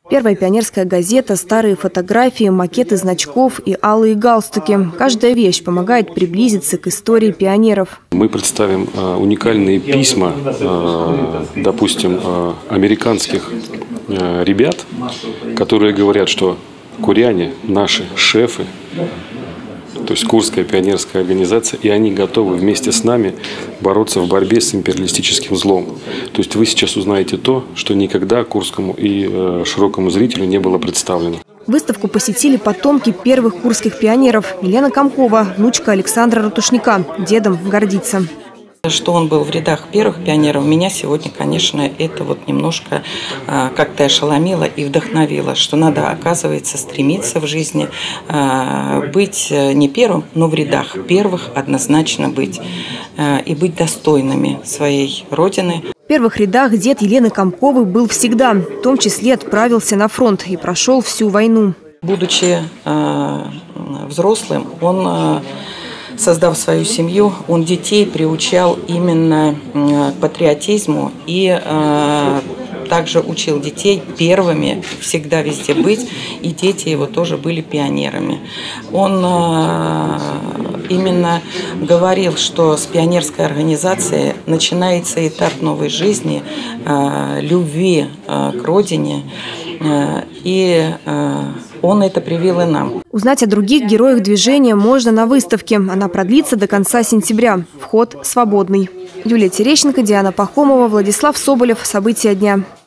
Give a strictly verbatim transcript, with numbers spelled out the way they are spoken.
Первая пионерская газета, старые фотографии, макеты значков и алые галстуки. Каждая вещь помогает приблизиться к истории пионеров. Мы представим э, уникальные письма, э, допустим, э, американских э, ребят, которые говорят, что куряне наши шефы, то есть Курская пионерская организация, и они готовы вместе с нами бороться в борьбе с империалистическим злом. То есть вы сейчас узнаете то, что никогда курскому и э, широкому зрителю не было представлено. Выставку посетили потомки первых курских пионеров. Елена Комкова, внучка Александра Ратушняка, дедом гордится. Что он был в рядах первых пионеров, меня сегодня, конечно, это вот немножко а, как-то ошеломило и вдохновило, что надо, оказывается, стремиться в жизни а, быть не первым, но в рядах первых однозначно быть а, и быть достойными своей родины. В первых рядах дед Елены Комковой был всегда, в том числе отправился на фронт и прошел всю войну. Будучи а, взрослым, он... А, Создав свою семью, он детей приучал именно к патриотизму и э, также учил детей первыми всегда везде быть, и дети его тоже были пионерами. Он э, именно говорил, что с пионерской организации начинается этап новой жизни, э, любви э, к родине, э, и э, он это привил и нам. Узнать о других героях движения можно на выставке. Она продлится до конца сентября. Вход свободный. Юлия Терещенко, Диана Пахомова, Владислав Соболев. События дня.